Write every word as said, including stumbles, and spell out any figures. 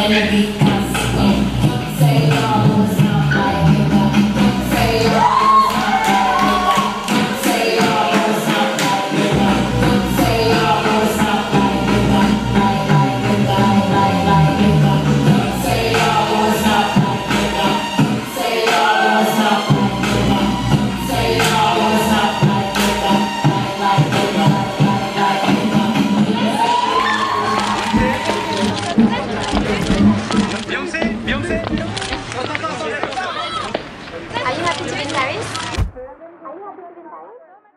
Beyoncé, Beyoncé. Are you happy to be in Paris? Are you happy to be in Paris?